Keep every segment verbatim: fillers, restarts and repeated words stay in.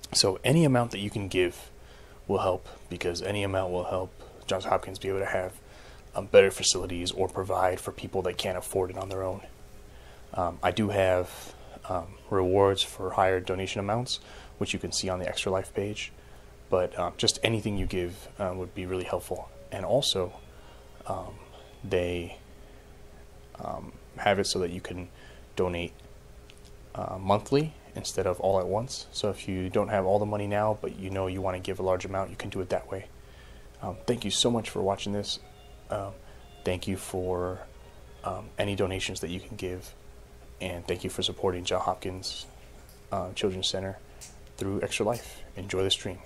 So any amount that you can give will help, because any amount will help Johns Hopkins be able to have um, better facilities or provide for people that can't afford it on their own. Um, I do have um, rewards for higher donation amounts, which you can see on the Extra Life page, but um, just anything you give uh, would be really helpful. And also, um, they um, have it so that you can donate uh, monthly instead of all at once. So if you don't have all the money now, but you know you want to give a large amount, you can do it that way. Um, thank you so much for watching this. Um, thank you for um, any donations that you can give. And thank you for supporting Johns Hopkins uh, Children's Center through Extra Life. Enjoy the stream.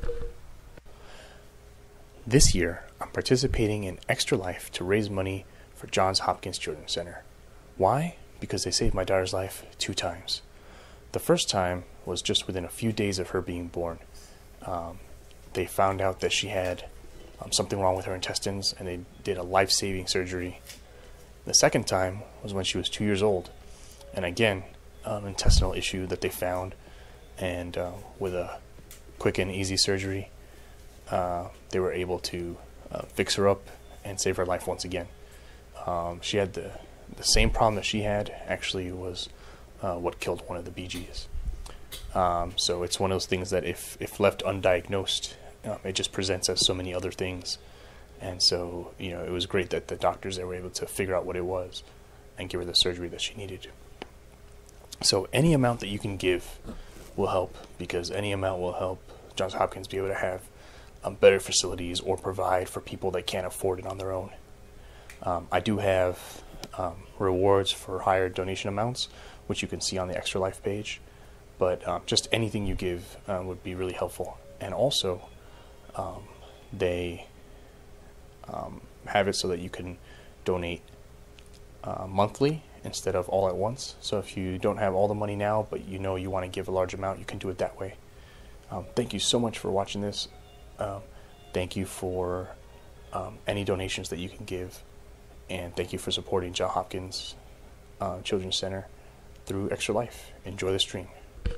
This year, I'm participating in Extra Life to raise money for Johns Hopkins Children's Center. Why? Because they saved my daughter's life two times. The first time was just within a few days of her being born. Um, they found out that she had um, something wrong with her intestines, and they did a life-saving surgery. The second time was when she was two years old. And again, an um, intestinal issue that they found, and uh, with a quick and easy surgery, uh, they were able to uh, fix her up and save her life once again. Um, she had the, the same problem that she had, actually was uh, what killed one of the B Gs. Um, so it's one of those things that if, if left undiagnosed, um, it just presents as so many other things. And so, you know, it was great that the doctors there were able to figure out what it was and give her the surgery that she needed. So any amount that you can give will help, because any amount will help Johns Hopkins be able to have um, better facilities or provide for people that can't afford it on their own. Um, I do have um, rewards for higher donation amounts, which you can see on the Extra Life page, but um, just anything you give uh, would be really helpful. And also, um, they um, have it so that you can donate uh, monthly instead of all at once. So if you don't have all the money now, but you know you want to give a large amount, you can do it that way. Um, thank you so much for watching this. Um, thank you for um, any donations that you can give, and thank you for supporting Johns Hopkins uh, Children's Center through Extra Life. Enjoy the stream.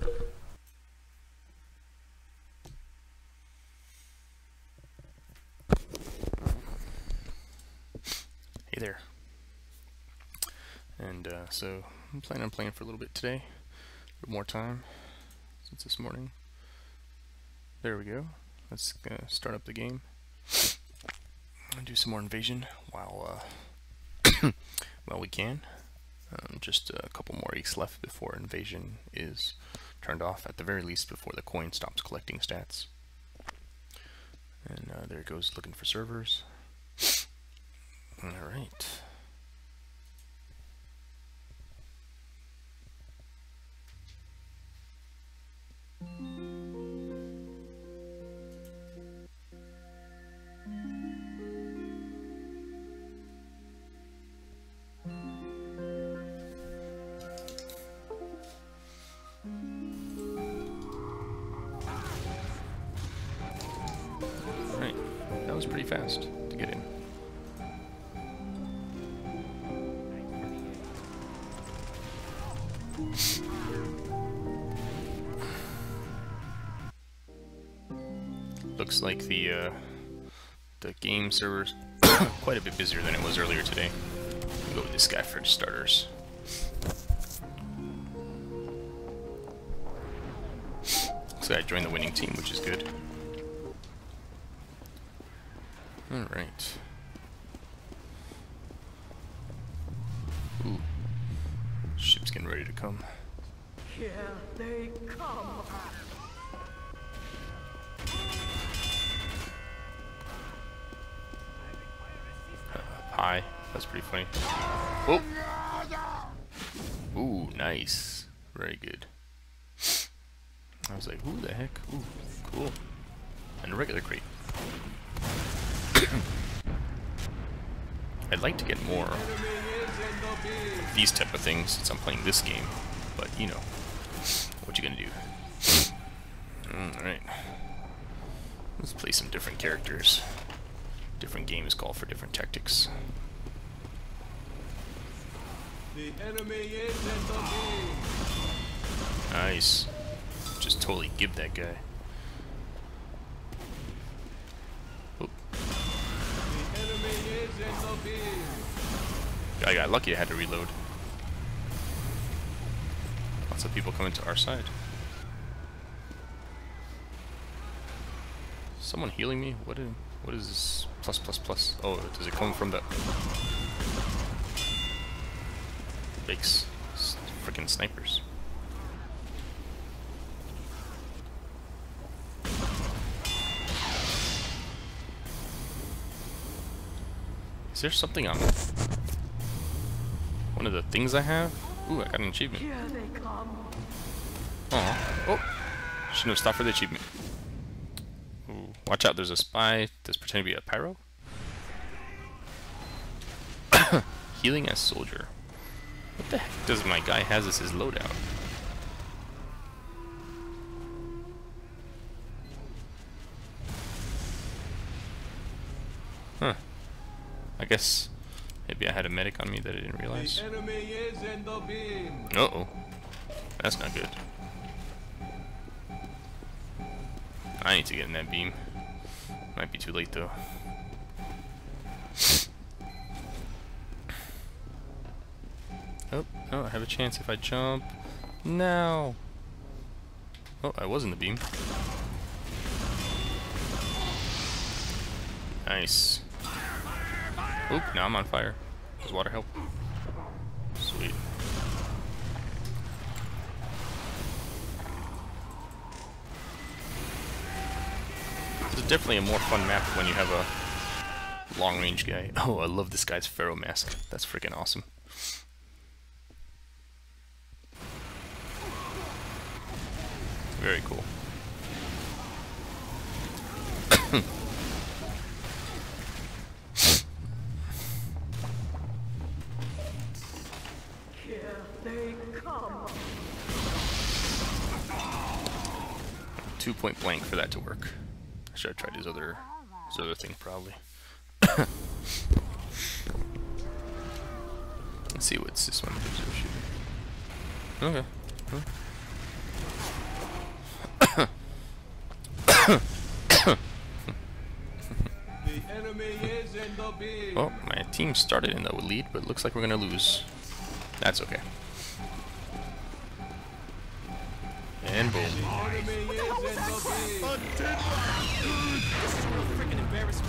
Hey there. And uh, so I'm planning on playing for a little bit today, a little more time since this morning. There we go. Let's uh, start up the game and do some more invasion while uh, while we can. Um, just a couple more weeks left before invasion is turned off, at the very least before the coin stops collecting stats. And uh, there it goes, looking for servers. All right. Right, that was pretty fast to get in. Looks like the uh, the game server's quite a bit busier than it was earlier today. We'll go with this guy for starters. Looks like I joined the winning team, which is good. Alright. Ooh. Ship's getting ready to come. Here they come. Hi. That's pretty funny. Oh! Ooh, nice. Very good. I was like, who the heck? Ooh, cool. And a regular crate. I'd like to get more of these type of things since I'm playing this game, but you know, what you gonna do? Alright. Let's play some different characters. Different games call for different tactics. The enemy is in the moon. Nice. just totally give that guy. Oh. The enemy is in the beam. I got lucky I had to reload. Lots of people coming to our side. Someone healing me? What is, what is this? Plus, plus, plus. Oh, does it come from the base? Freaking snipers. Is there something on one of the things I have? Ooh, I got an achievement. Here they come. Aw. Oh! Shouldn't have stopped for the achievement. Ooh, watch out, there's a spy that's pretending to be a pyro. Healing as soldier. What the heck does my guy has as his loadout? Huh. I guess maybe I had a medic on me that I didn't realize. The enemy is in the beam. Uh-oh. That's not good. I need to get in that beam. Might be too late though. Oh, oh, I have a chance if I jump. Now. Oh, I was in the beam. Nice. Oop, now I'm on fire. Does water help? Sweet. This is definitely a more fun map when you have a long-range guy. Oh, I love this guy's Pharaoh mask. That's freaking awesome. Very cool. Here they come. Two point blank for that to work. I should have tried his other, his other thing probably. Let's see what's this one. Okay. Huh. The enemy is in the beam. Well, my team started in the lead, but it looks like we're gonna lose. That's okay. And boom. The enemy is in the beam. Freaking embarrassment.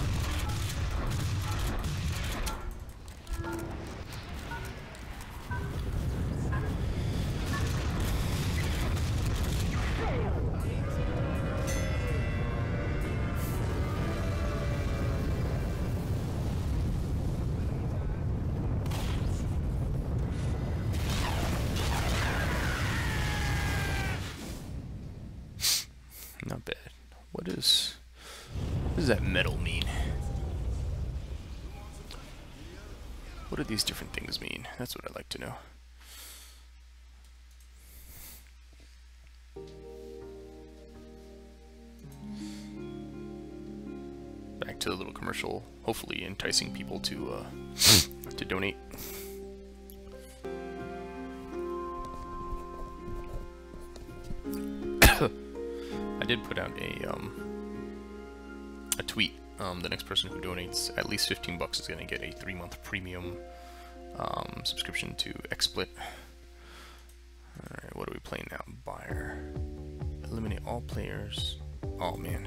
Not bad. What is... What does that metal mean? What do these different things mean? That's what I'd like to know. Back to the little commercial, hopefully enticing people to uh, to donate. I did put out a um, a tweet. Um, the next person who donates at least fifteen bucks is going to get a three month premium um, subscription to XSplit. Alright, what are we playing now? Buyer. Eliminate all players. Oh man.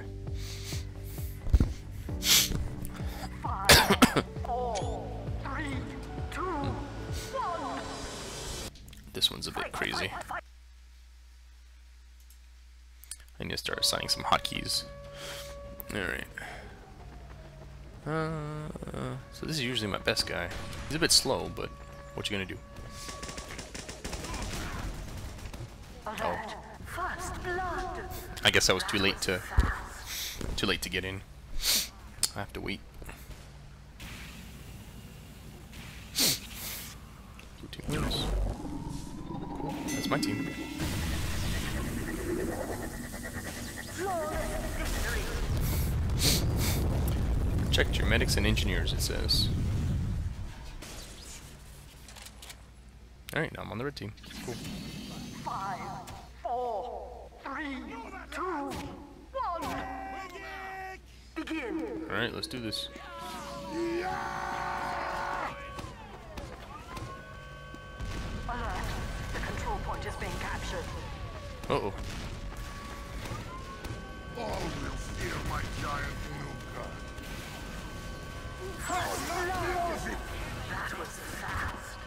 Five, four, three, two, one. This one's a bit crazy. I need to start assigning some hotkeys. Alright. Uh, so this is usually my best guy. He's a bit slow, but what you gonna do? Oh. First blood. I guess I was too late to too late to get in. I have to wait. Blue team wins. Cool. That's my team. Protect your medics and engineers, it says. Alright, now I'm on the red team. Cool. Five, four, three, Alright, let's do this. Alert! The control point is being captured. Uh-oh. All will fear my giant blue gun. That was fast.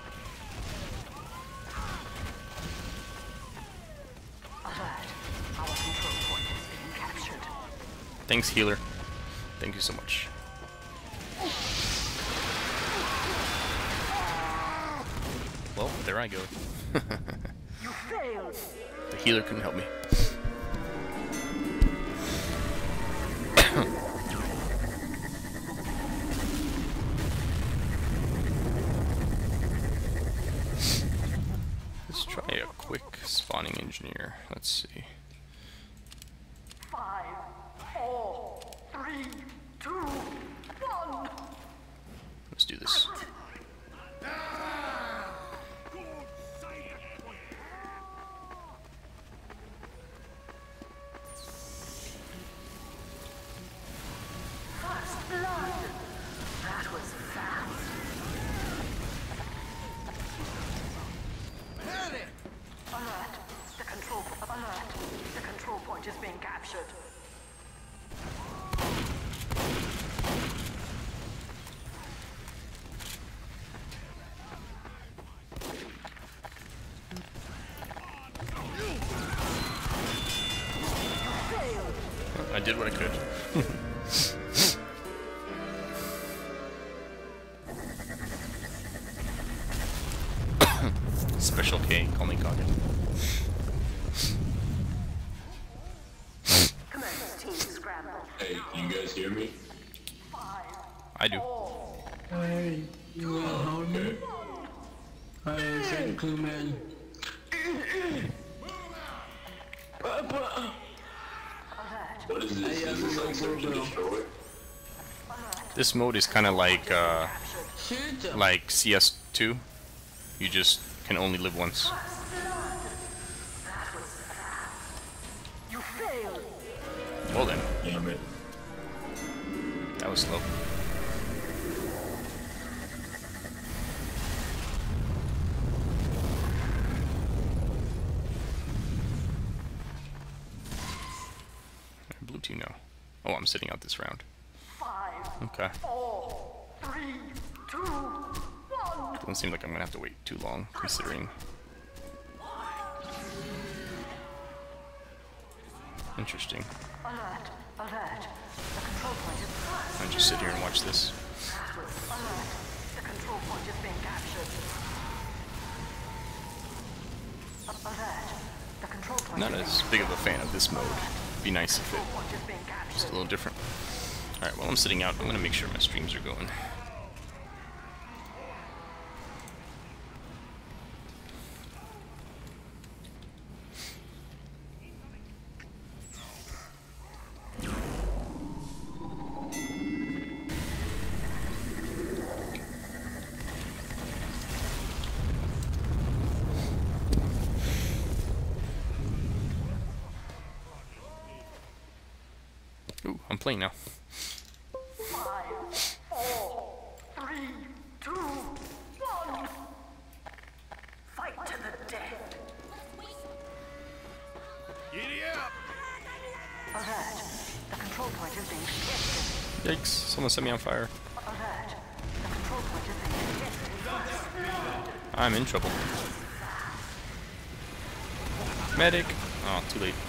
Alert! Our control point is being captured. Thanks, healer. Thank you so much. Well, there I go. You failed. The healer couldn't help me. Let's try a quick spawning engineer. Let's see. Five, four, three, two, one. Let's do this. First blood. That was fast. Alert! The control alert! The control point is being captured. I did what I could. Special K, call me Goggin. Commanders team scramble. Hey, you guys hear me? I do. Hey, you wanna hold me? Hey, second clue man. What is this? Is this like search and destroy? This mode is kind of like uh, Shoot him. like C S two. You just can only live once. You failed. Well then, Damn it. that was slow. Blue team now. Oh, I'm sitting out this round. Five, Okay. four, three, two, one. Doesn't seem like I'm gonna have to wait too long, considering. Interesting. Alert! Alert! The control point is fast. I'll just sit here and watch this. Alert! The control point is being captured. Alert! The control point Not is as big of a fan of this mode. Be nice if it being, point is being captured. was a little different. Alright, while I'm sitting out, I'm gonna make sure my streams are going. Ooh, I'm playing now. Five, four, three, two, one. Fight to the death. Giddy up! Alert! The control point is being contested. Yikes, someone set me on fire. Alert! The control point is being contested. I'm in trouble. Medic! Oh, too late.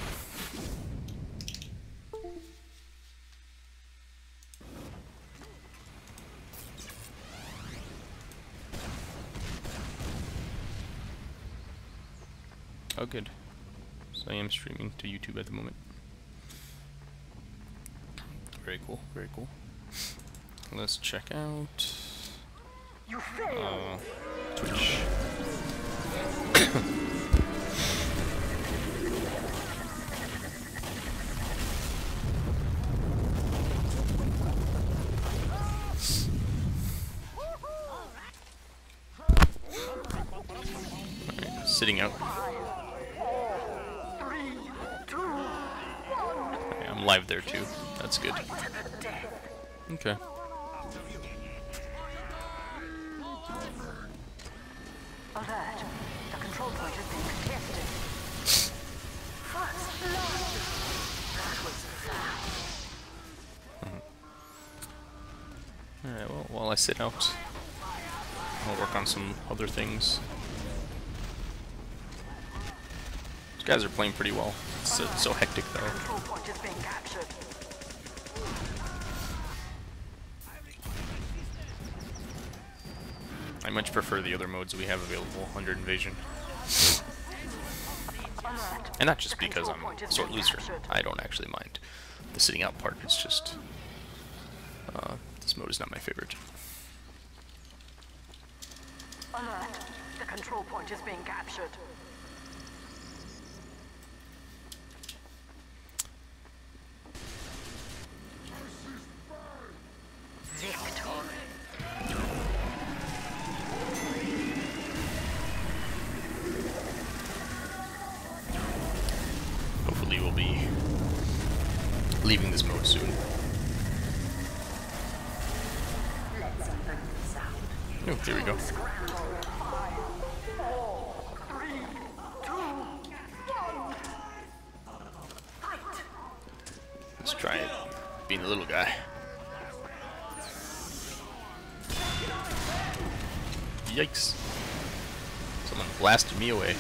Oh, good. So I am streaming to YouTube at the moment. Very cool, very cool. Let's check out You failed. uh, Twitch. Alright, sitting out. Three, two, one. Okay, I'm live there too. That's good. To the death. Okay. Alert. The control point is being contested. First blood. That was foul. Alright, well, while I sit out, I'll work on some other things. These guys are playing pretty well. It's so, so hectic though. Control point is being captured. I much prefer the other modes we have available under Invasion. And not just because I'm a sore loser. I don't actually mind the sitting out part. It's just uh, this mode is not my favorite. Alert. The control point is being captured. Hopefully we'll be leaving this mode soon. Oh, here we go. Let's try it. Being the little guy. Yikes. Someone blasted me away.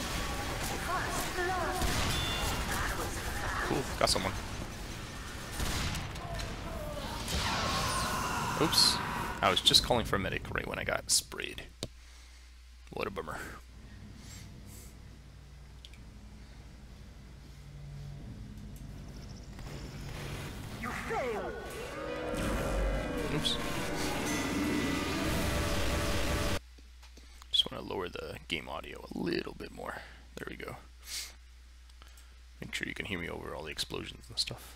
Cool, got someone. Oops. I was just calling for a medic right when I got sprayed. What a bummer. You failed. Oops. Just want to lower the game audio a little bit more. There we go. Make sure you can hear me over all the explosions and stuff.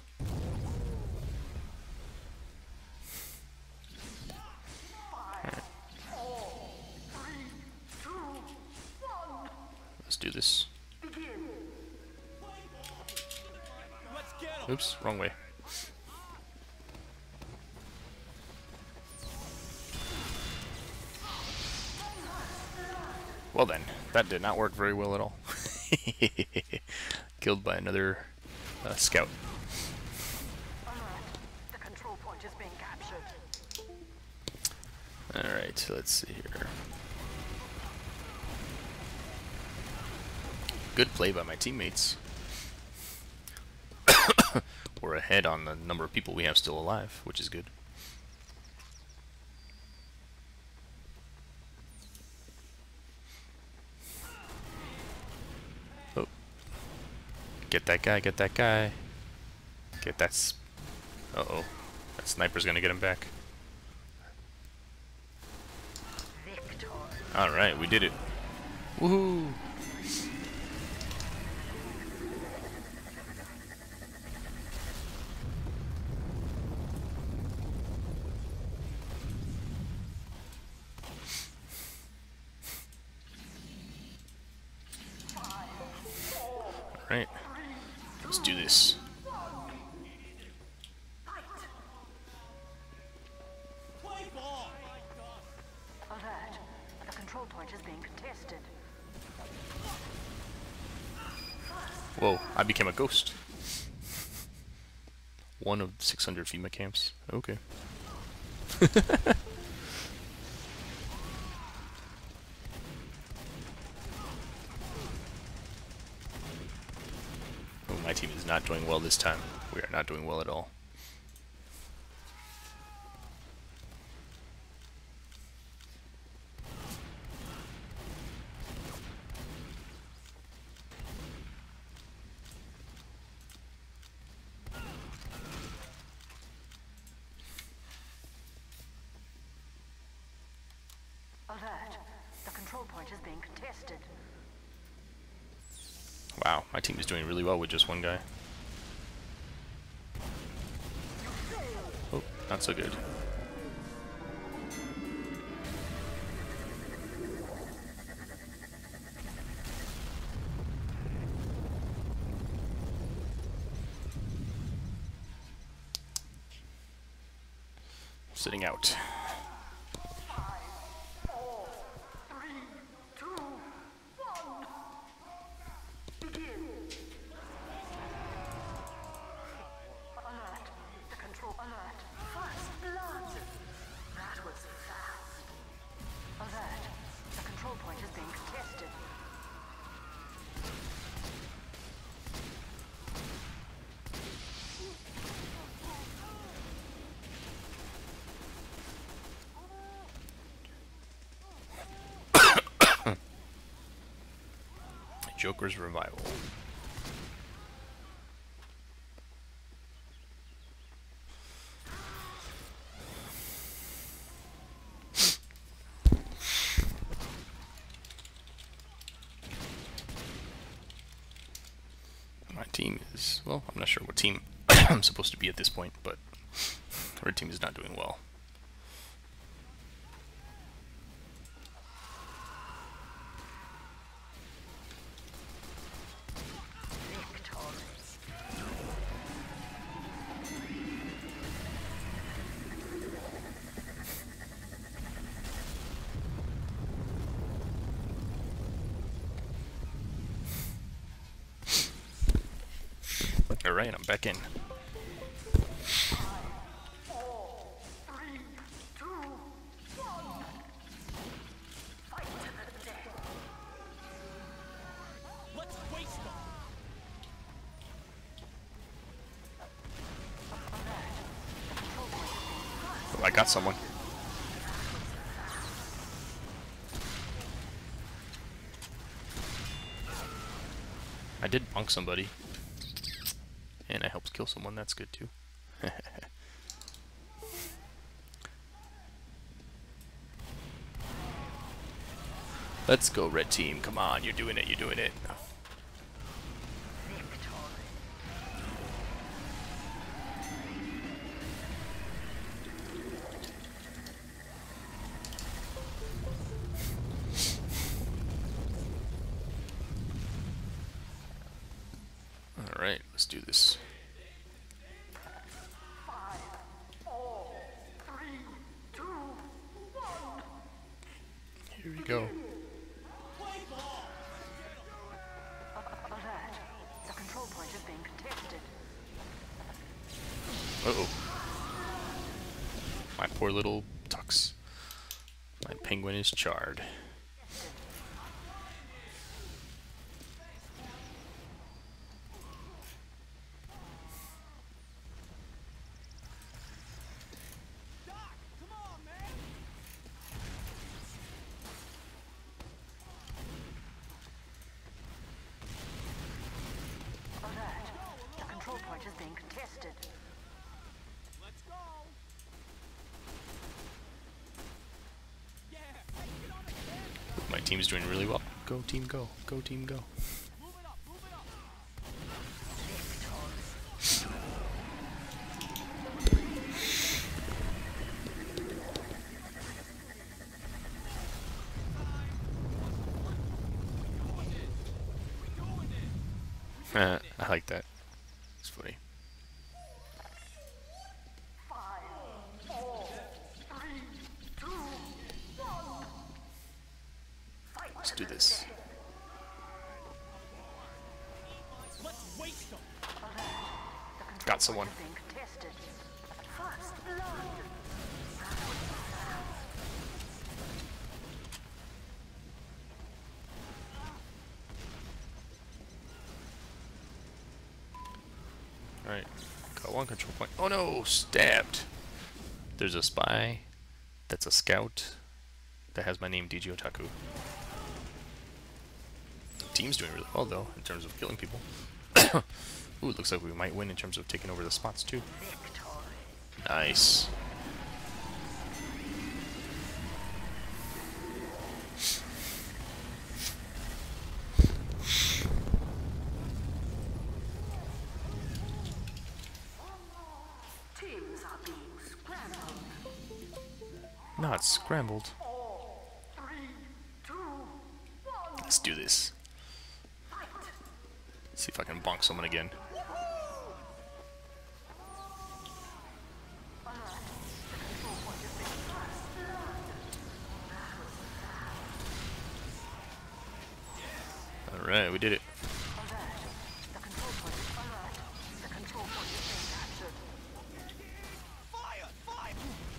Alright. Let's do this. Oops, wrong way. Well then, that did not work very well at all. Killed by another uh, scout. The control point is being captured. Alright, let's see here. Good play by my teammates. We're ahead on the number of people we have still alive, which is good. Oh. Get that guy, get that guy. Get that s- Uh-oh. That sniper's gonna get him back. Alright, we did it. Woohoo! Alright. Let's do this. Alert. The control point is being contested. Whoa, I became a ghost. One of six hundred FEMA camps. Okay. Oh, my team is not doing well this time. We are not doing well at all. Alert. The control point is being contested. Wow, my team is doing really well with just one guy. Oh, not so good. sitting out. Alert. The control alert. First blood. That was fast. Alert. The control point is being contested. Joker's Revival. My team is, well, I'm not sure what team I'm supposed to be at this point, but our team is not doing well. Alright, I'm back in. Let's waste them. Oh, I got someone. I did bonk somebody. And I helped kill someone, that's good too. Let's go, red team. Come on, you're doing it, you're doing it. Alright, let's do this. Five, four, three, two, one. Here we go. Alert. The control point is being contested. Uh-oh. My poor little Tux. My penguin is charred. Point is being contested. Let's go. Yeah. My team's doing really well. Go team, go. Go team, go. Move it up. Move it up. Uh, I like that. It's funny. Five, four, three, two, one. Let's do this. Let's waste them. Got someone. Being contested. First blood. Alright, got one control point. Oh no, stabbed. There's a spy that's a scout that has my name, D J Otaku. The team's doing really well though, in terms of killing people. Ooh, it looks like we might win in terms of taking over the spots too. Nice. Teams are being scrambled. Not scrambled. Four, three, two, one. Let's do this. Fight. See if I can bonk someone again. Alert. The control point Alright, we did it. The control point is alert. The control point is being captured. Fire! Fire!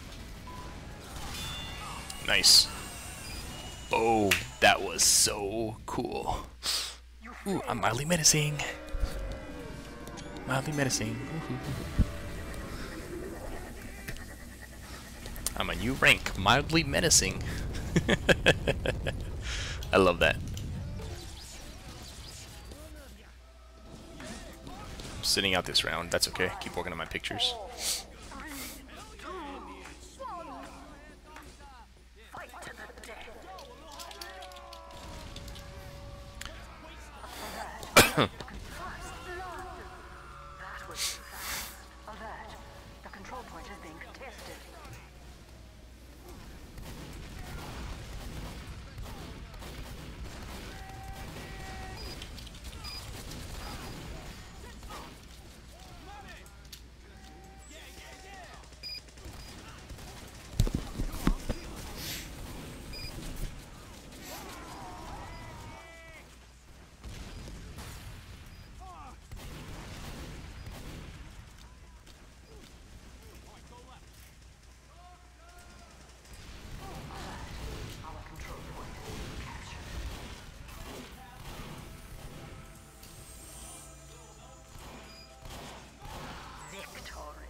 Nice. Oh, that was so cool. Ooh, I'm mildly menacing. Mildly menacing. Woohoo. I'm a new rank, mildly menacing. I love that. I'm sitting out this round. That's okay. Keep working on my pictures. Fight to the death. That was fast. Alert. The control point is being contested. Our control point is being captured. Victory.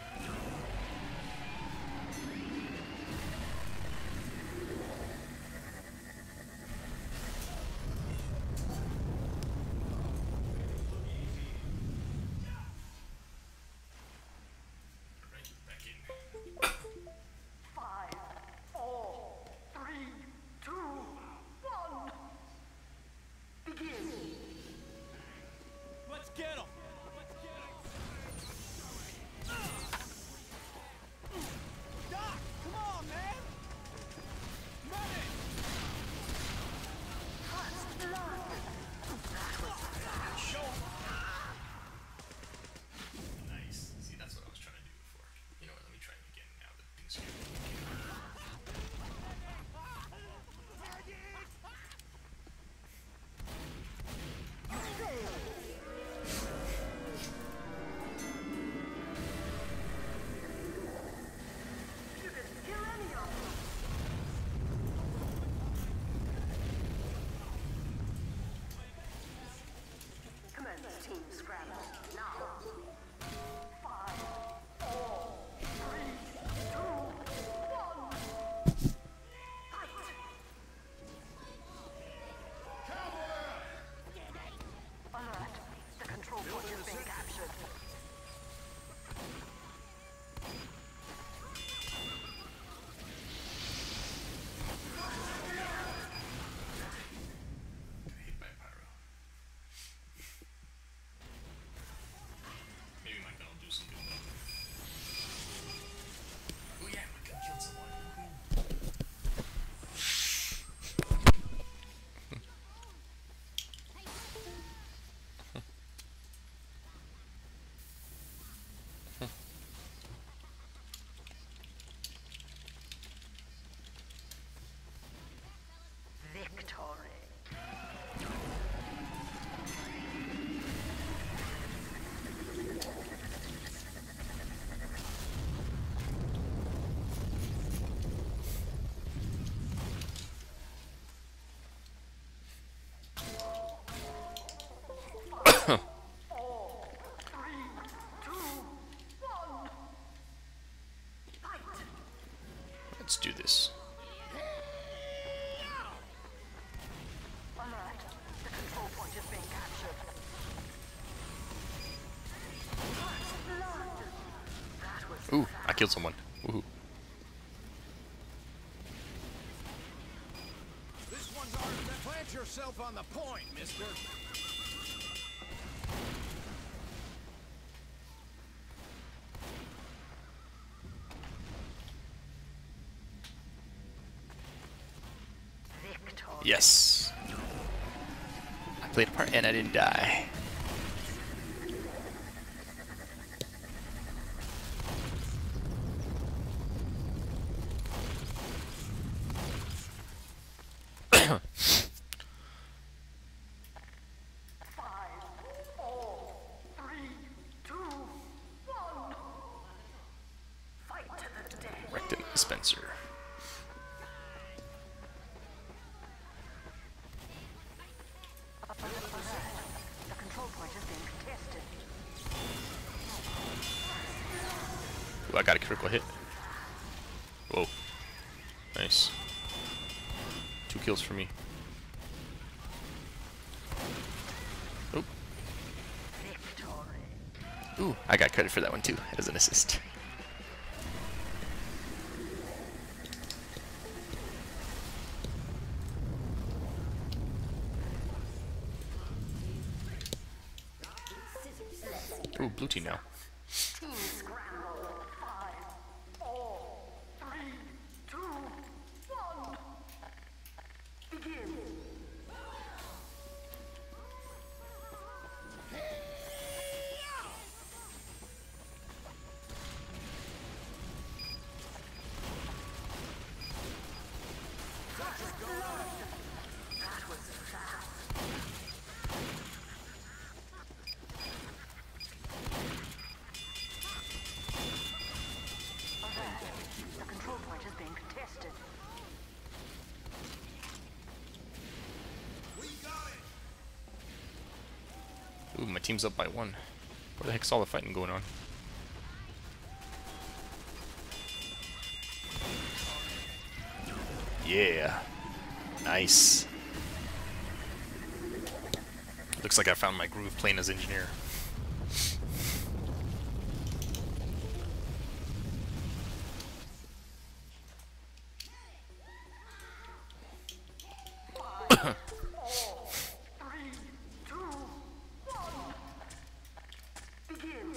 Five, four, three, two, one. Begin. Let's get him! Doc, come on, man! Medic! First blood. That was fast. Nice. See, that's what I was trying to do before. You know what? Let me try it again now that things are You can kill any of them. Commence team scramble. Now. Five, four, three, two, one. Fight. Alert. The control point is being captured. hit by pyro. Maybe my gun will do some good though. Oh yeah, my gun killed someone. Victory. Four, three, two, one. Fight. Let's do this. Alert. The control point is being captured. First blood. That was Ooh, I killed someone. Woohoo. This one's ours. Plant yourself on the point, mister. victory. Yes. I played a part and I didn't die. dispenser. The control point is being contested. Ooh, I got a critical hit. Whoa. Nice. Two kills for me. Oh. Ooh, I got credit for that one too, as an assist. Ooh, blue team now. Team scramble. Five, four, three, two, one. Begin. That was fast. The control point is being contested. Ooh, my team's up by one. Where the heck's all the fighting going on? Yeah. Nice. Looks like I found my groove playing as engineer. Three, two, one. Begin.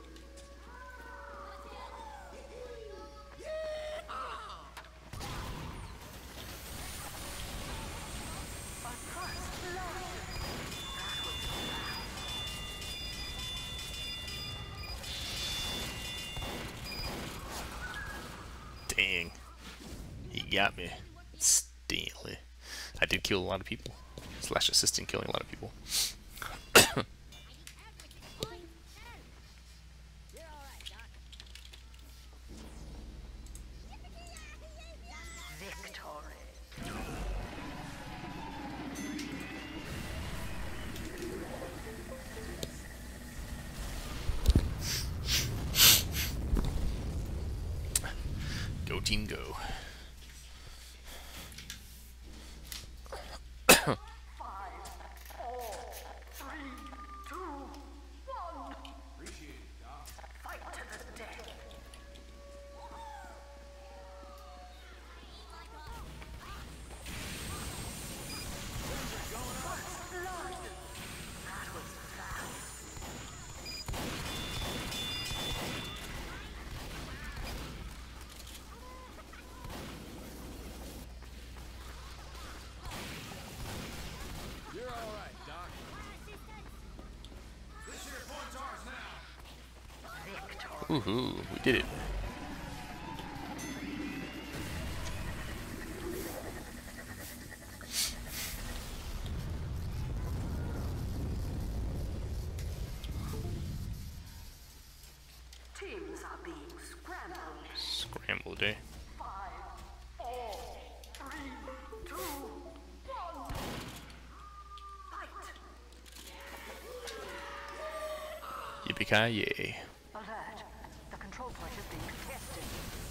Dang. He got me. Stanley. I did kill a lot of people. Slash assisting killing a lot of people. Victory. Go team go. You're all right, Doc. Woohoo, we did it. Teams are being scrambled. Scrambled, eh? Five, four, three, two, one. Fight. Yippee-ki-yay. Alert. The control point is being contested.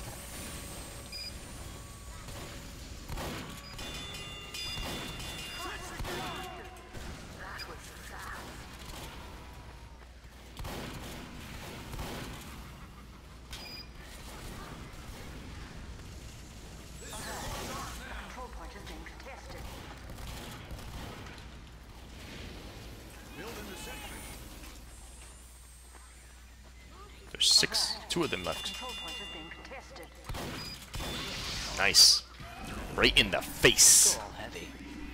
That was fast. Control point is being contested. There's six, two of them left. Control point is being contested. Nice. Right in the face. Heavy.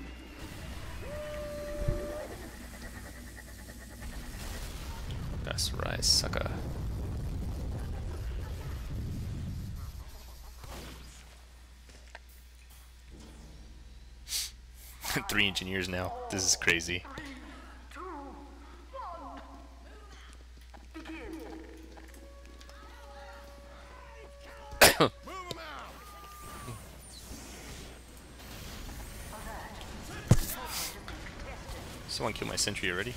That's right, sucker. Three engineers now. This is crazy. Two, one. Begin. Move him out! someone kill my sentry already?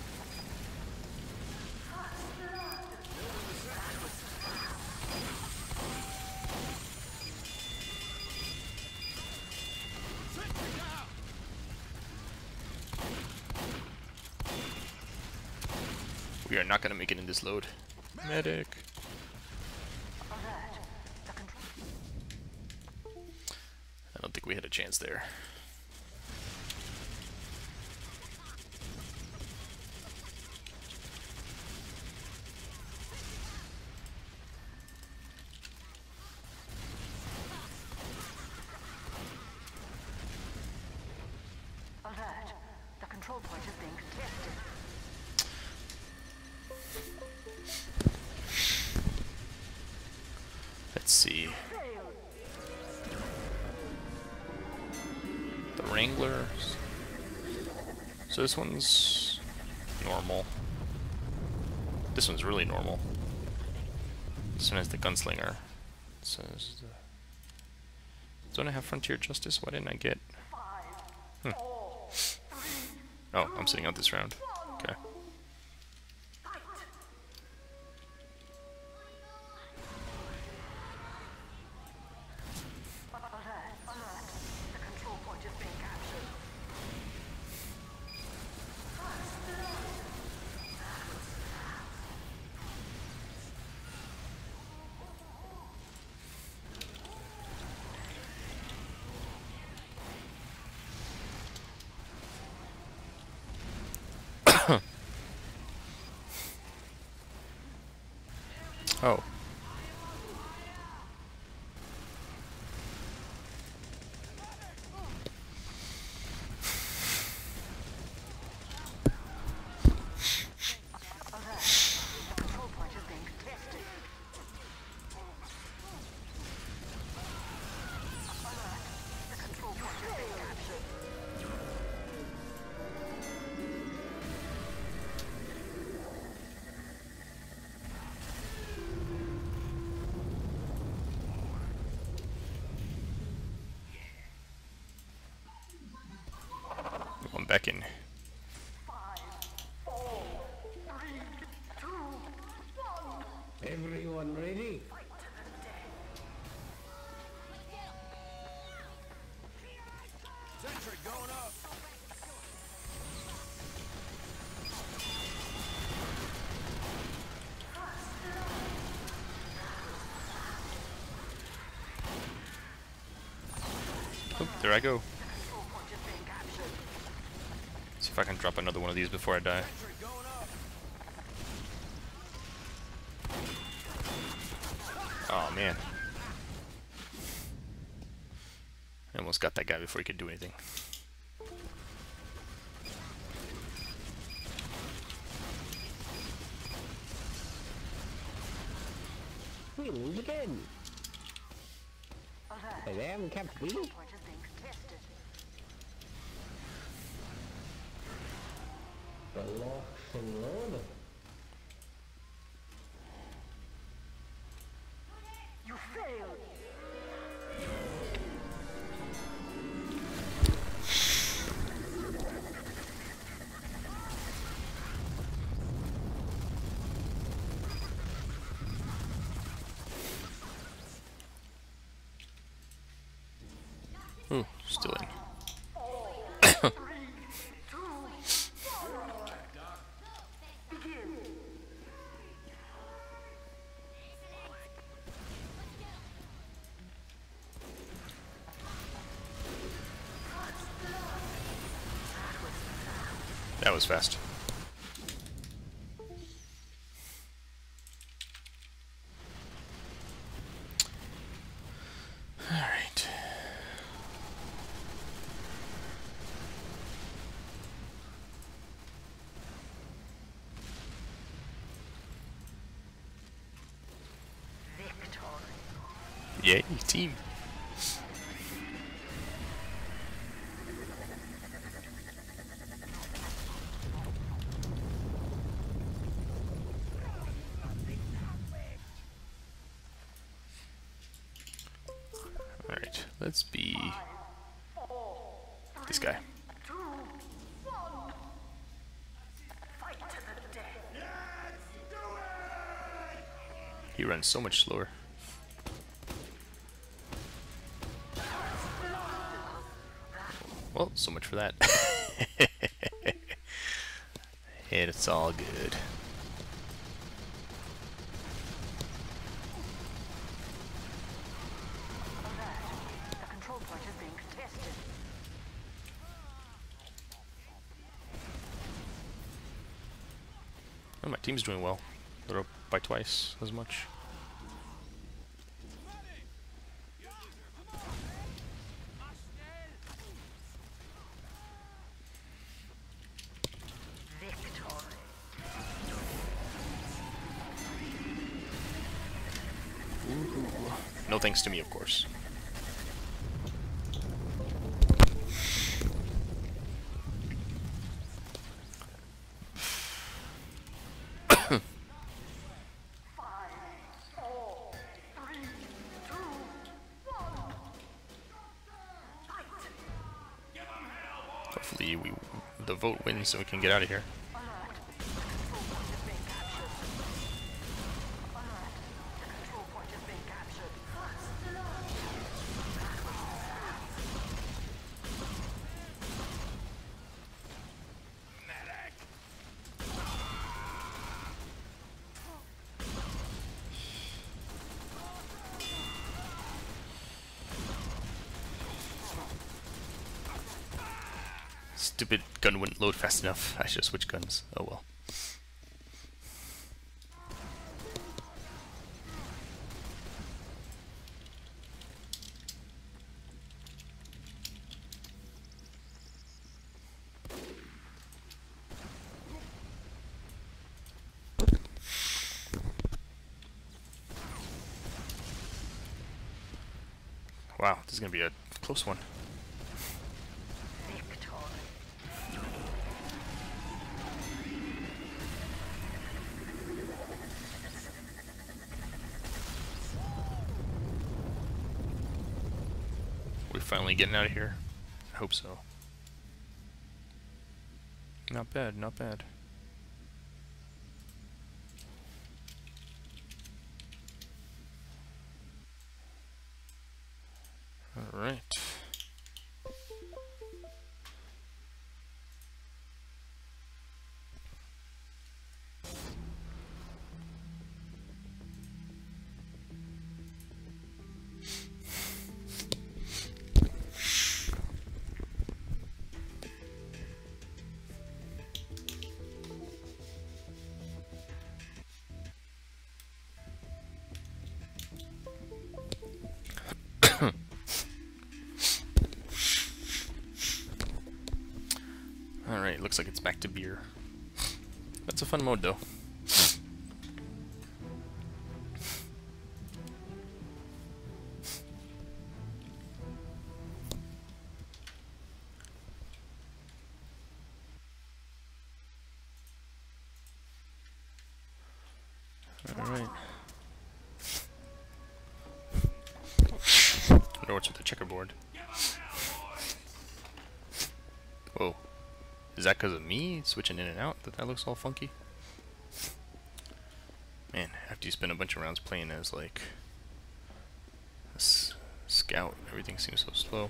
We are not gonna make it in this load. Medic. I don't think we had a chance there. Alert. The control point is being contested. Let's see. The Wranglers. So this one's normal. This one's really normal. This one has the Gunslinger. So this the... Don't I have Frontier Justice? Why didn't I get... Hmm. Oh, I'm sitting out this round. Okay. Oh. I'm back in. Everyone ready? Sentry going up. Oop, there I go. See if I can drop another one of these before I die. Sentry going up. Oh man. I almost got that guy before he could do anything. We lose again. They haven't kept beating. Point is being contested. The locks and load. You failed. Ooh, still in. That was fast. All right. Yay, team. Alright, let's be this guy. He runs so much slower. Well, so much for that. It's all good. The control point is being tested. Oh, my team's doing well. They're up by twice as much. No thanks to me, of course. Hopefully we the vote wins so we can get out of here. Stupid gun wouldn't load fast enough. I should have switched guns. Oh well. Wow, this is gonna be a close one. We're finally getting out of here. I hope so. Not bad, not bad. All right. Alright, looks like it's back to beer. That's a fun mode though. Alright. I wonder what's with the checkerboard. Whoa. Is that because of me switching in and out that that looks all funky? Man, after you spend a bunch of rounds playing as like a s scout, everything seems so slow.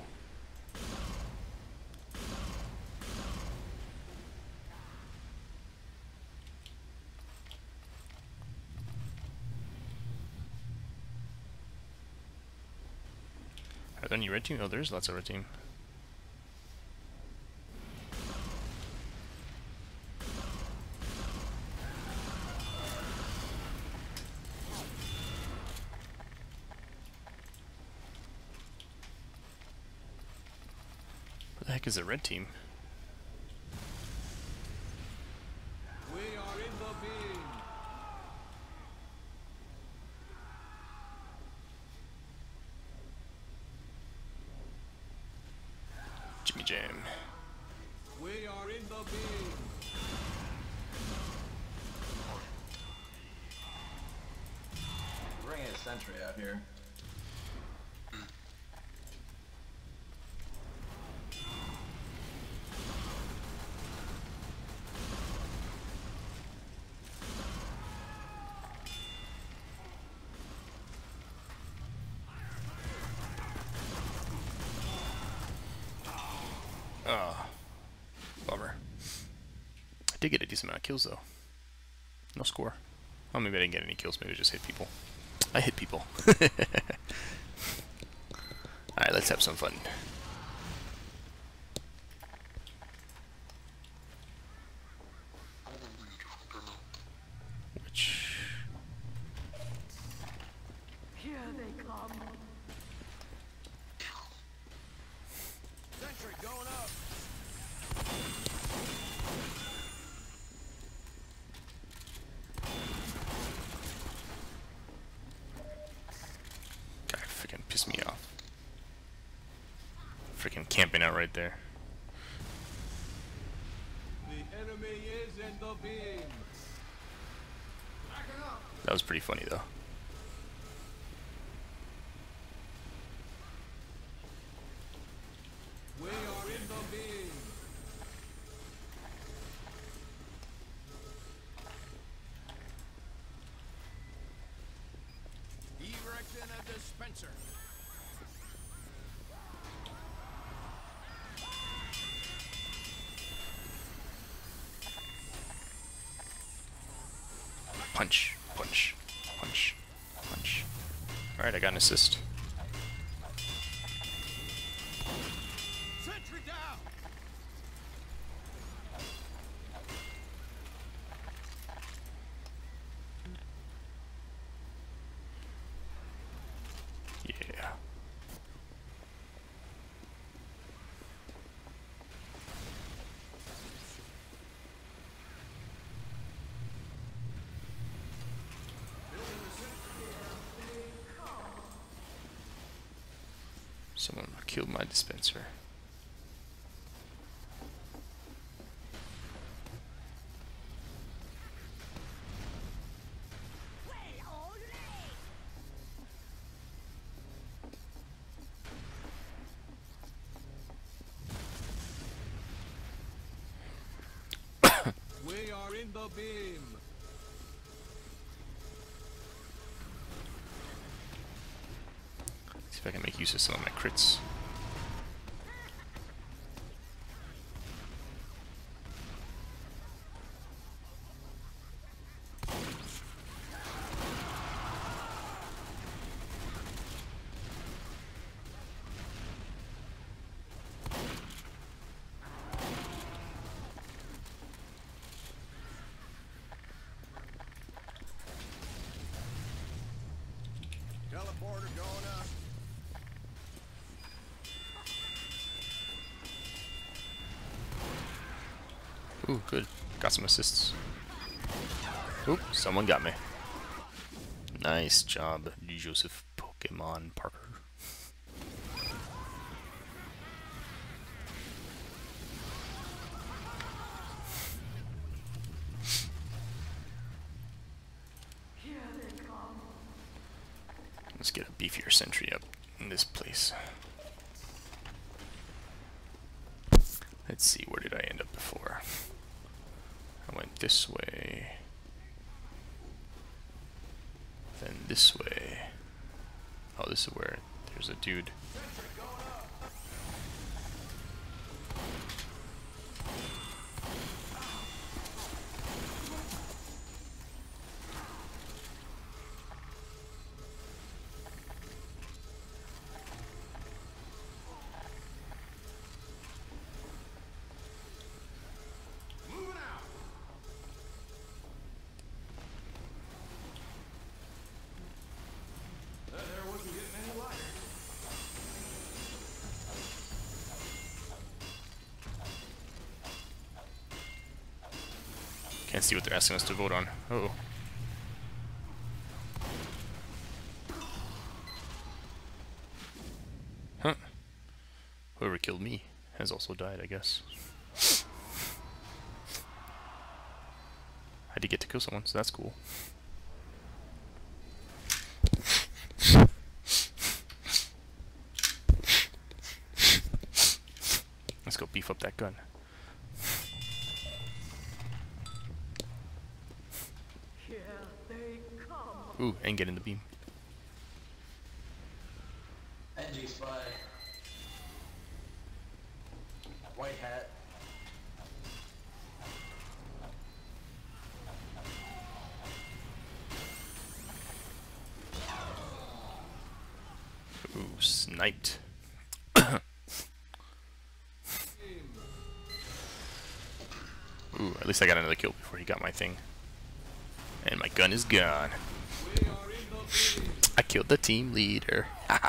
Are there any red team? Oh, there's lots of red team. What the heck is the red team? We are in the beam. Jimmy Jam. We are in the beam. Bringing a sentry out here. Ah, bummer. I did get a decent amount of kills though. No score. Oh, maybe I didn't get any kills. Maybe I just hit people. I hit people. Alright, let's have some fun. Which... Here they come. Sentry going up. God, freaking piss me off. Freaking camping out right there. The enemy is in the beam. That was pretty funny though. We are in the beam. Erecting a dispenser. Punch, punch, punch, punch. Alright, I got an assist. Sentry down. Yeah. Someone killed my dispenser. We are in the beam. See if I can make use of some of my crits. Teleporter going up. Ooh, good. Got some assists. Oop, someone got me. Nice job, Joseph Pokemon Parker. Let's get a beefier sentry up in this place. Let's see, where did I end up before? I went this way, then this way. Oh, this is where there's a dude. Can't see what they're asking us to vote on. Uh oh. Huh. Whoever killed me has also died, I guess. I did get to kill someone, so that's cool. Let's go beef up that gun. Here they come. Ooh, and get in the beam. N G spy. White hat. Ooh, sniped. Ooh, at least I got another kill before he got my thing. And my gun is gone. I killed the team leader.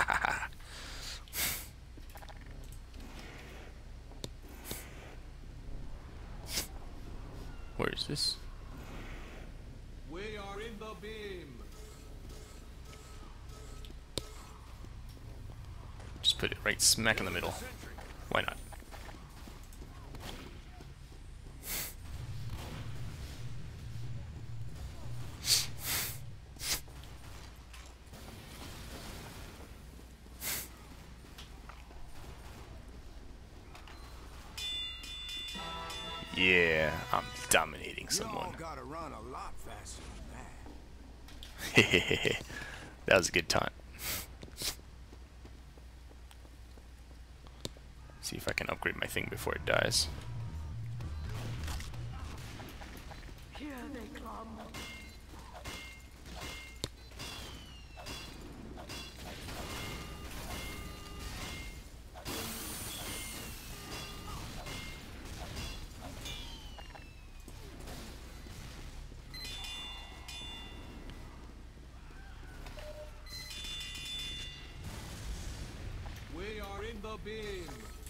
Where is this? We are in the beam. Just put it right smack in the middle. Why not? Yeah, I'm dominating someone. Y'all gotta run a lot faster than that. That was a good taunt. See if I can upgrade my thing before it dies. Here they come. We are in the beam.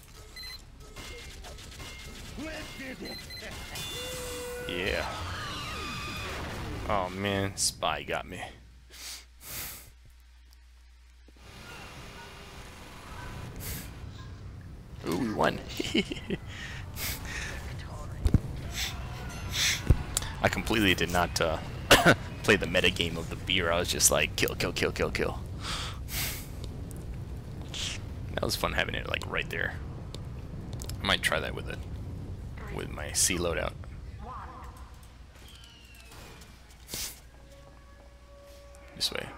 Yeah. Oh man, Spy got me. Ooh, we won. I completely did not uh, play the meta game of the beer. I was just like, kill, kill, kill, kill, kill. That was fun having it like right there. I might try that with it, with my C loadout. This way.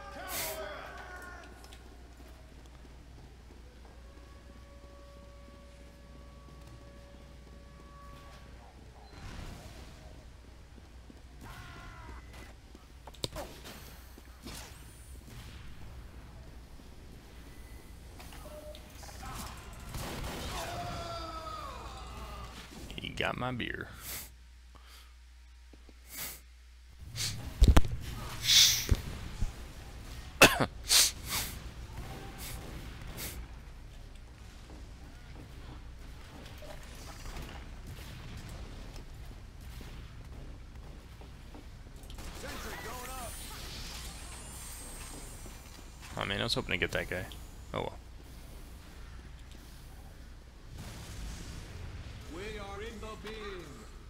He got my beer. Oh man, I was hoping to get that guy. Oh well. We are in the beam.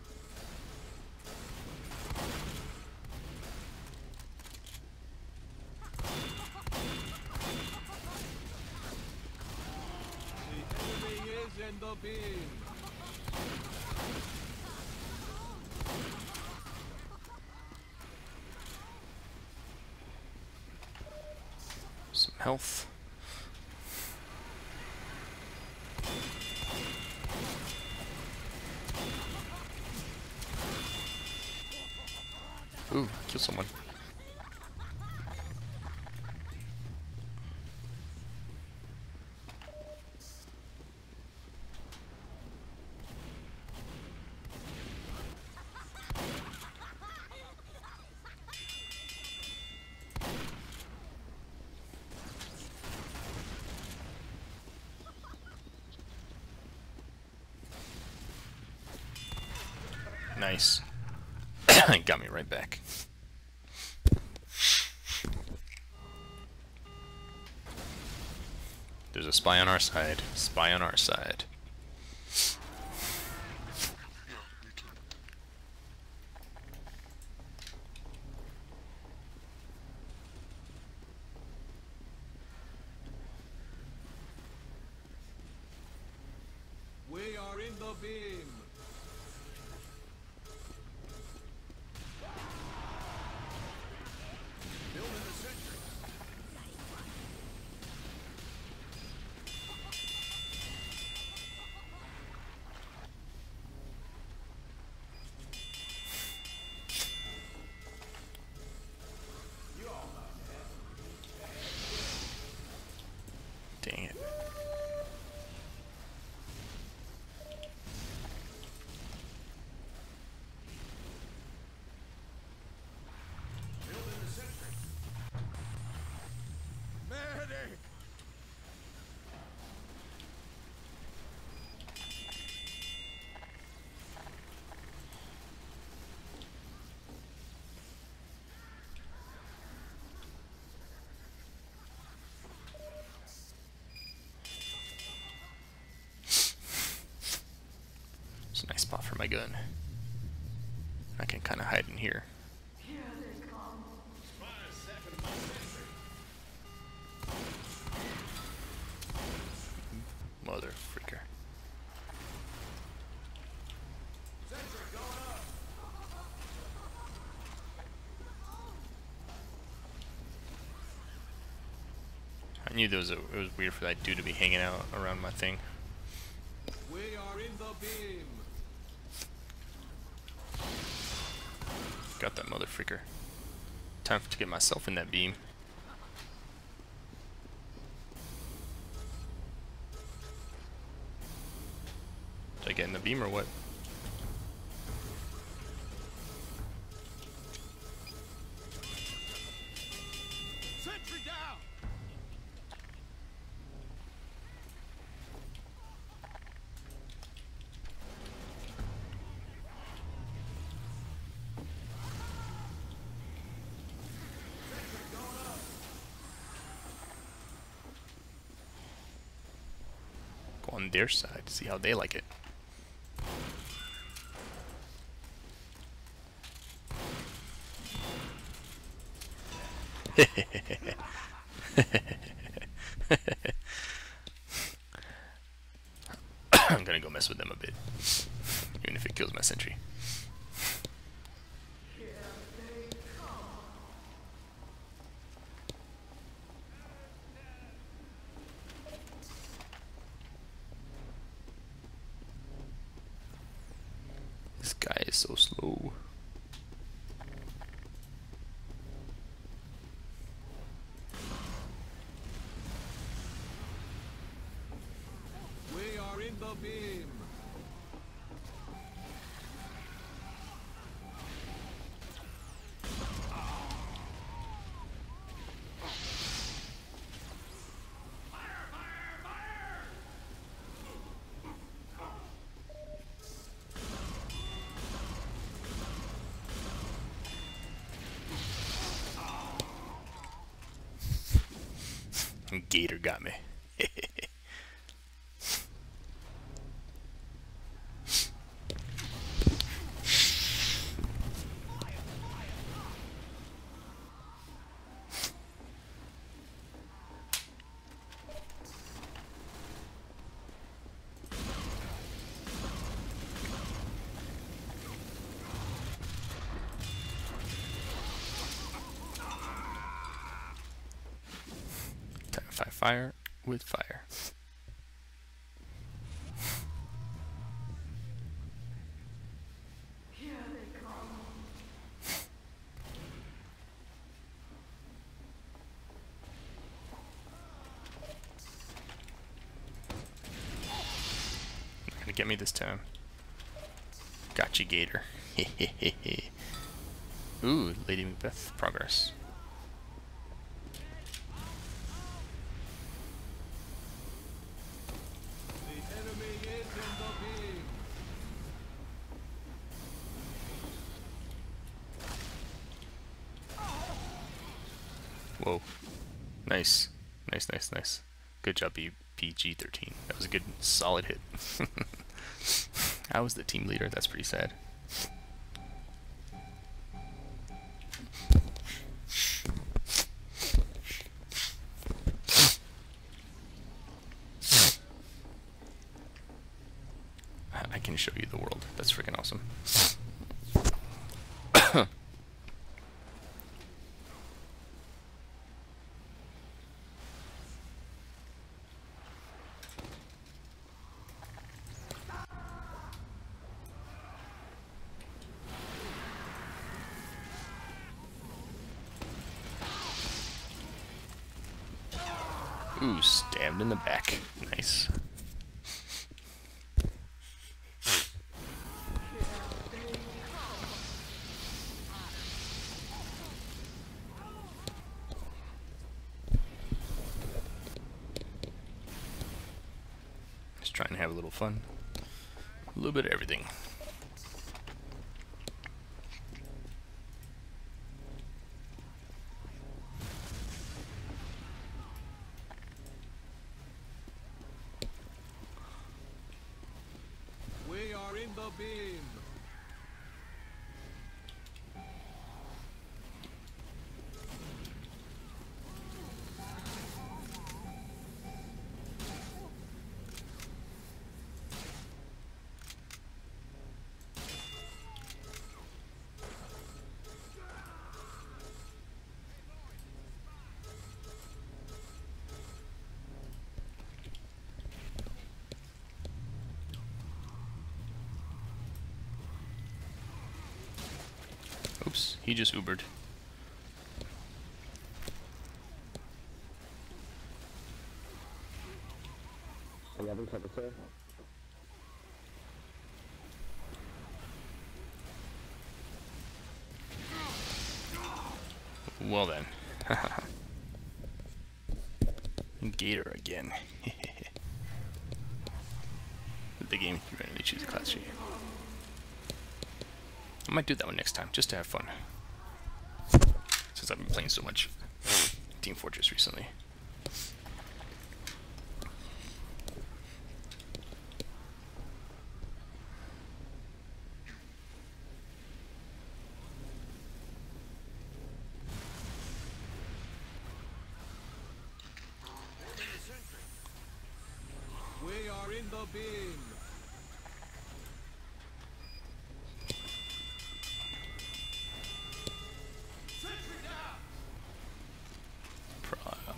The enemy is in the beam. Some health. Ooh, kill someone. Nice. Got me right back. There's a spy on our side. Spy on our side. We are in the beam. Building the sentry. my gun. I can kind of hide in here. Mother freaker. I knew there was a, it was weird for that dude to be hanging out around my thing. We are in the beam. Got that mother freaker. Time to get myself in that beam. Did I get in the beam or what? Sentry down. Go on their side, see how they like it. I'm gonna go mess with them a bit, even if it kills my sentry. This guy is so slow. We are in the beam. Gator got me. Time to fight fire with fire. Not gonna get me this time. Gotcha, Gator. Ooh, Lady Macbeth progress. The enemy is in the beam. Whoa. Nice. Nice, nice, nice. Good job, P G thirteen. That was a good, solid hit. I was the team leader. That's pretty sad. I can show you the world. That's freaking awesome. Ooh, stabbed in the back. Nice. Just trying to have a little fun. A little bit of everything. We are in the beam. Oops, he just Ubered. eleven temperature. Well then. Gator again. The game, you randomly choose a class sheet. I might do that one next time, just to have fun. Since I've been playing so much Team Fortress recently. We are in the beam. Probably.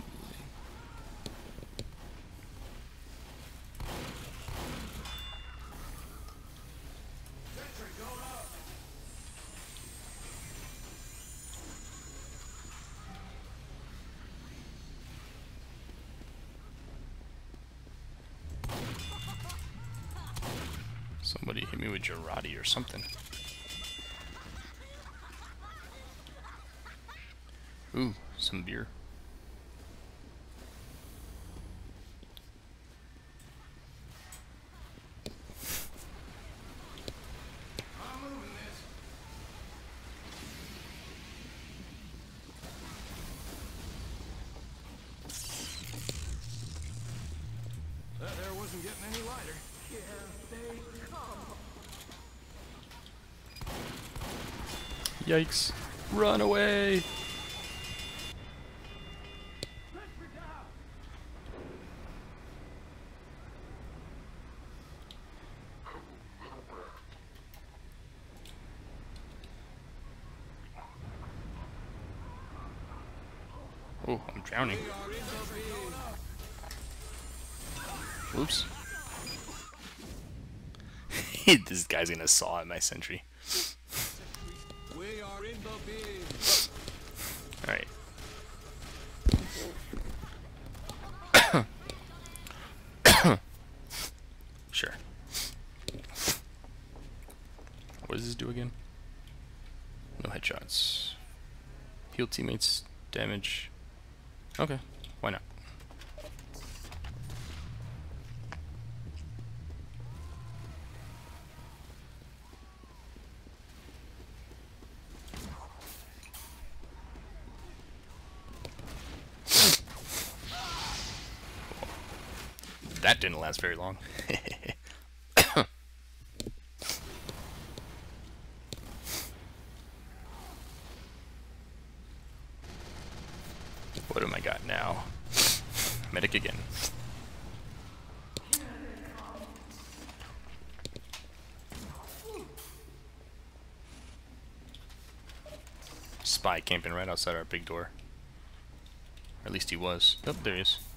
Somebody hit me with Girardi or something. Ooh, some beer. That air wasn't getting any lighter. Yikes. Run away! Oh, I'm drowning. Oops. This guy's gonna saw at my sentry. We are in the beam. Alright. Sure. What does this do again? No headshots. Heal teammates, damage. Okay, why not? That didn't last very long. What am I got now? Medic again. Spy camping right outside our big door. Or at least he was. Oh, there he is.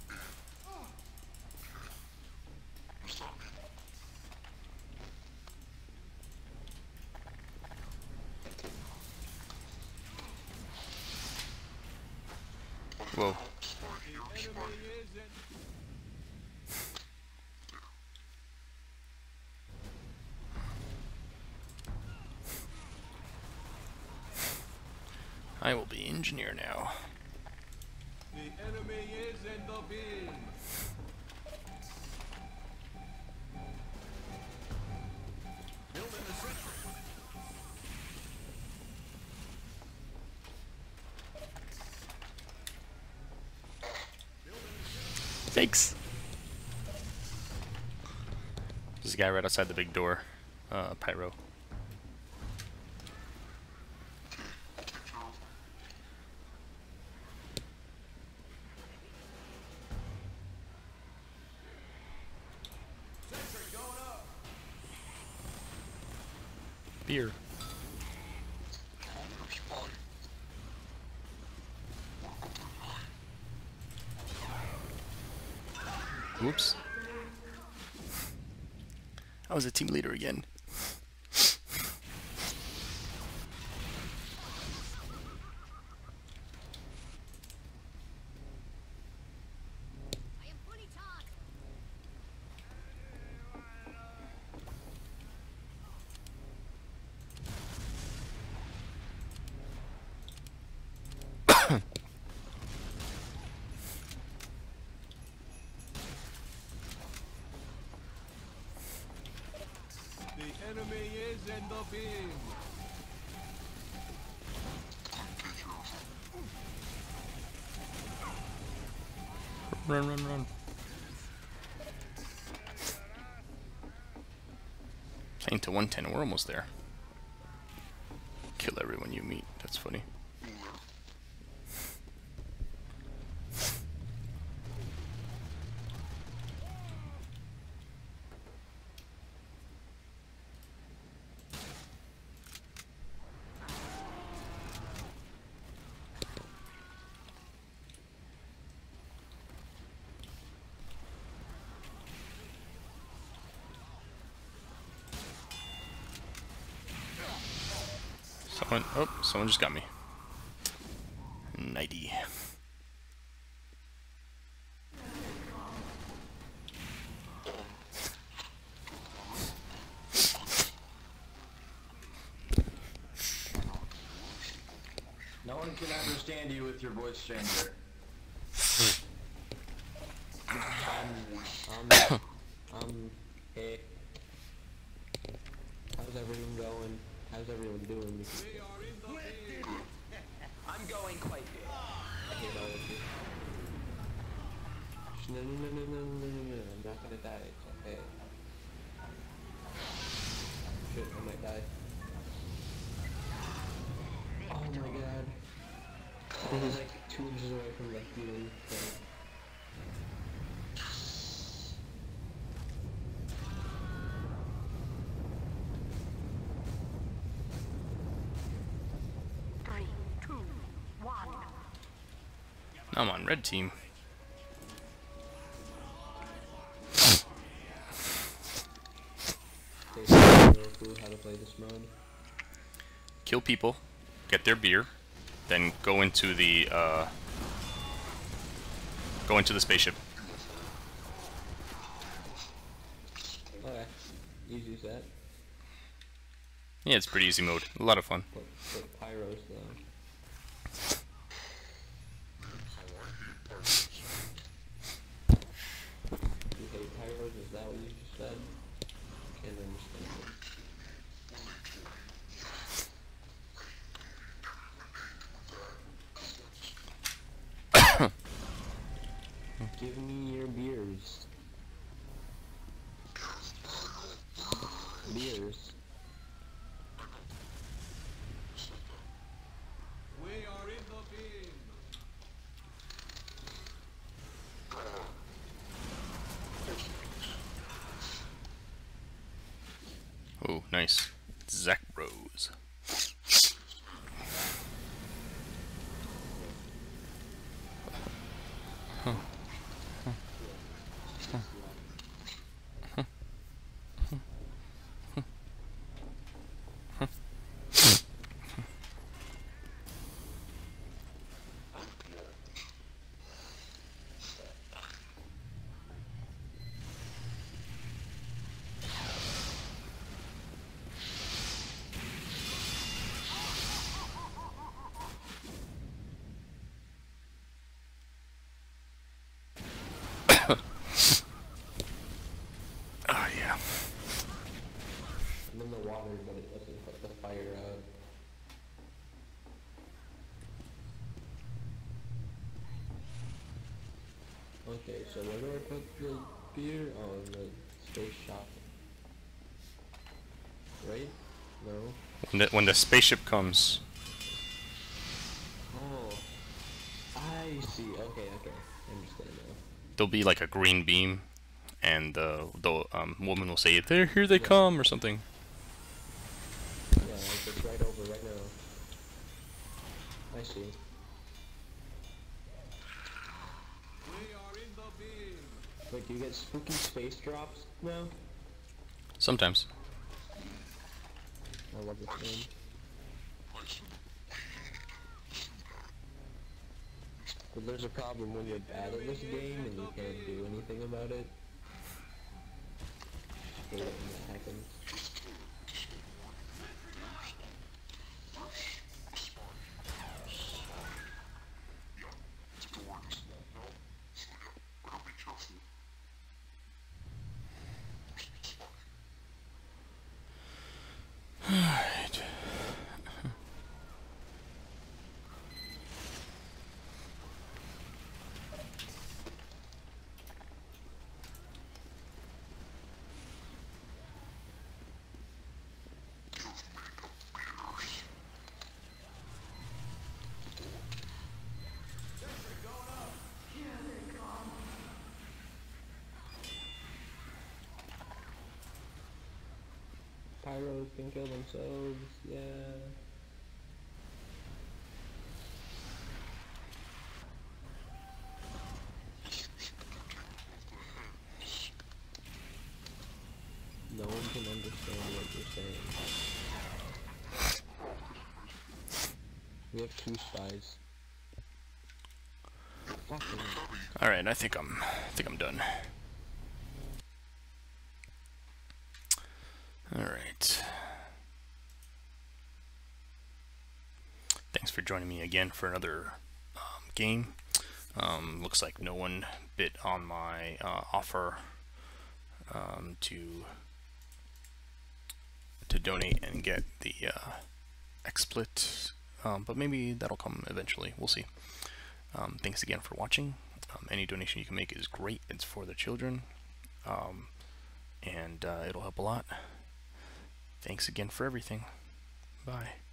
Whoa. I will be engineer now. The enemy is in the beam. Building the sentry. Thanks. There's a guy right outside the big door. Uh, Pyro. Beer. Whoops. I was a team leader again. enemy is in the beam. Run, run, run. Playing to one ten, we're almost there. Kill everyone you meet, that's funny. Someone, oh, someone just got me. ninety. No one can understand you with your voice changer. Um, um, hey. How's everyone going? How's everyone doing? I'm going quite good. I hate all of you. No, no, no, no, no, no, no, no, I'm not gonna die, it's okay. Shit, I might die. Oh my god. I was like two inches away from like being dead. Three, two, one. I'm on red team. They said no clue how to play this mode. Kill people, get their beer, then go into the uh, go into the spaceship. Okay, easy as that. Yeah, it's pretty easy mode. A lot of fun. But, but pyros though. You hate pyros? Is that what you just said? Can't understand it. Give me your beers. Beers. We are in the beam. Oh, nice. Zach Rose. Oh yeah. I'm in the water, but it doesn't put the fire out. Okay, so where do I put the beer? Oh, in the space shop. Right? No? When the, when the spaceship comes, Oh. I see. Okay, okay. I understand now. there'll be like a green beam, and uh, the um, woman will say, "There, here they come," or something. Yeah, like it's right over right now. I see. We are in the beam. Wait, do you get spooky space drops now? Sometimes. I love this game. But there's a problem when you're bad at this game and you can't do anything about it. Just letting that happen. Pyros can kill themselves. Yeah. No one can understand what you're saying. We have two spies. Alright, I think I'm I think I'm done. Alright. Thanks for joining me again for another um, game. Um, looks like no one bit on my uh, offer um, to to donate and get the uh, XSplit, um, but maybe that'll come eventually. We'll see. Um, thanks again for watching. Um, any donation you can make is great. It's for the children, um, and uh, it'll help a lot. Thanks again for everything. Bye.